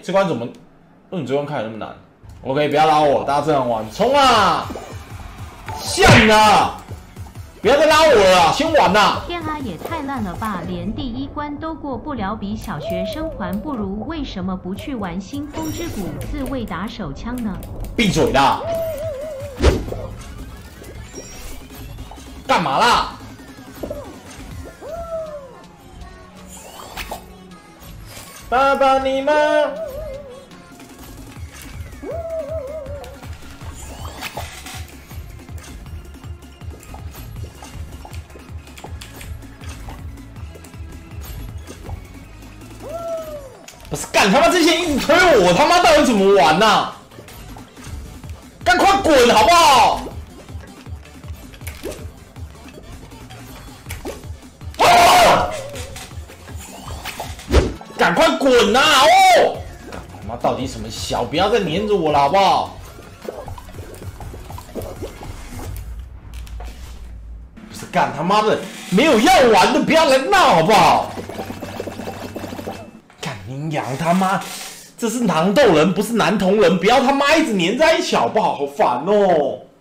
这关怎么？你这关看起来那么难 ？OK， 不要拉我，大家正常玩，冲啊！像啊！不要再拉我了，先玩呐！ 天啊，也太烂了吧！连第一关都过不了，比小学生还不如。为什么不去玩腥风之谷自卫打手枪呢？ 闭嘴啦！干嘛啦？爸爸你妈！不是干他妈这些硬推我，他妈到底怎么玩呐、啊？干快滚好不好？哦！赶快滚呐、啊！哦！他妈到底什么小？不要再黏着我了好不好？不是干他妈的没有要玩的，不要来闹好不好？阴阳他妈，这是囊斗人，不是男同人，不要他妈一直黏在一起好不好？好烦哦！